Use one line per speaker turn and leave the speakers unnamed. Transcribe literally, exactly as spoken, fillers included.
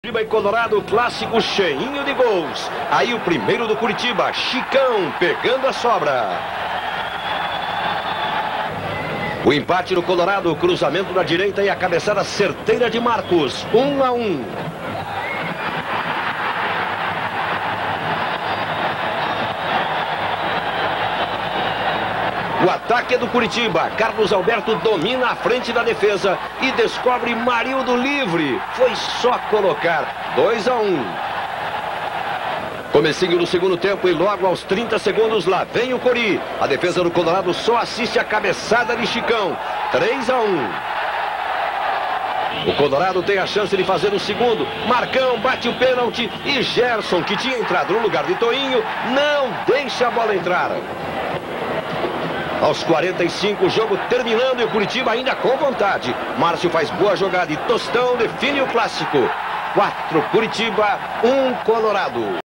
Curitiba e Colorado, clássico cheinho de gols. Aí o primeiro do Curitiba, Chicão, pegando a sobra. O empate no Colorado, o cruzamento na direita e a cabeçada certeira de Marcos. Um a um. O ataque é do Curitiba. Carlos Alberto domina a frente da defesa e descobre Marildo livre. Foi só colocar. dois a um. Comecinho no segundo tempo e logo aos trinta segundos lá vem o Cori. A defesa do Colorado só assiste a cabeçada de Chicão. três a um. O Colorado tem a chance de fazer o segundo. Marcão bate o pênalti e Gerson, que tinha entrado no lugar de Toinho, não deixa a bola entrar. Aos quarenta e cinco, o jogo terminando e o Curitiba ainda com vontade. Márcio faz boa jogada e Tostão define o clássico. quatro Curitiba, um Colorado.